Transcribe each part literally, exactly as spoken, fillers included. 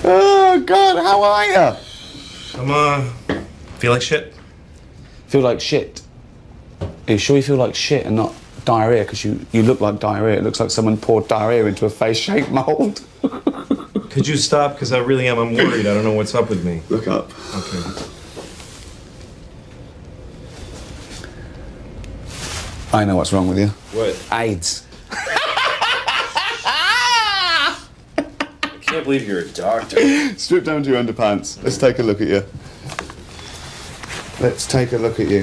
Oh, God, how are you? I'm, uh, feel like shit. Feel like shit? Are you sure you feel like shit and not diarrhea? Because you, you look like diarrhea. It looks like someone poured diarrhea into a face-shaped mould. Could you stop? Because I really am. I'm worried. I don't know what's up with me. Look up. Okay. I know what's wrong with you. What? AIDS. I can't believe you're a doctor. Strip down to your underpants. Let's take a look at you. Let's take a look at you.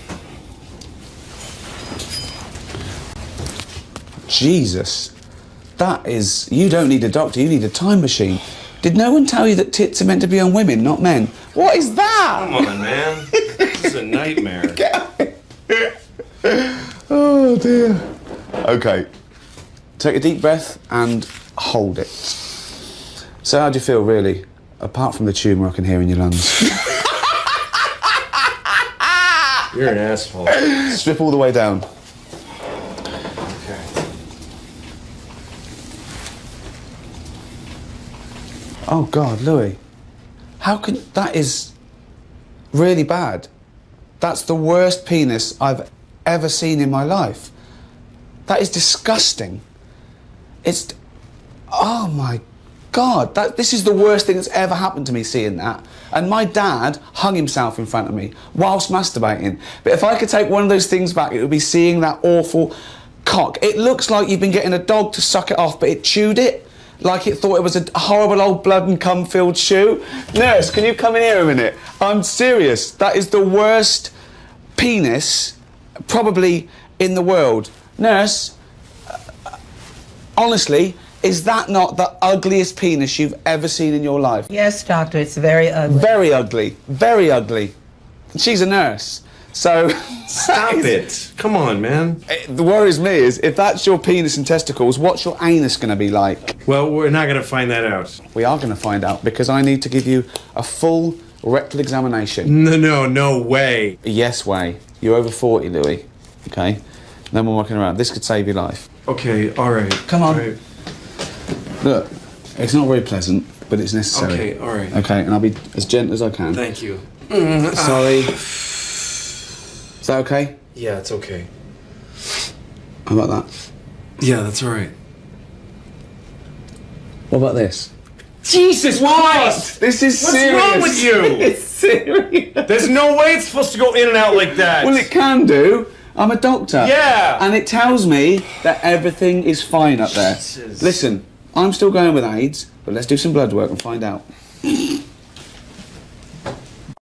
Jesus. That is... You don't need a doctor, you need a time machine. Did no one tell you that tits are meant to be on women, not men? What is that? Come on, man. This is a nightmare. Oh, dear. Okay. Take a deep breath and hold it. So how do you feel, really? Apart from the tumour I can hear in your lungs. You're an asshole. Strip all the way down. Okay. Oh, God, Louis. How can... That is really bad. That's the worst penis I've ever seen in my life. That is disgusting. It's... Oh, my God. That, this is the worst thing that's ever happened to me, seeing that. And my dad hung himself in front of me whilst masturbating. But if I could take one of those things back, it would be seeing that awful cock. It looks like you've been getting a dog to suck it off, but it chewed it. Like it thought it was a horrible old blood and cum-filled shoe. Nurse, can you come in here a minute? I'm serious. That is the worst penis, probably, in the world. Nurse, uh, honestly, is that not the ugliest penis you've ever seen in your life? Yes, doctor, it's very ugly. Very ugly. Very ugly. She's a nurse. So... Stop it. Come on, man. It, the worries me is, if that's your penis and testicles, what's your anus going to be like? Well, we're not going to find that out. We are going to find out, because I need to give you a full rectal examination. No, no, no way. Yes way. You're over forty, Louis. Okay? No more walking around. This could save your life. Okay, all right. Come on. All right. Look, it's not very pleasant, but it's necessary. Okay, all right. Okay, and I'll be as gentle as I can. Thank you. Sorry. Is that okay? Yeah, it's okay. How about that? Yeah, that's all right. What about this? Jesus Christ! This is What's serious. wrong with you? It's serious. There's no way it's supposed to go in and out like that. Well, it can do. I'm a doctor. Yeah. And it tells me that everything is fine up there. Jesus. Listen, I'm still going with AIDS, but let's do some blood work and find out.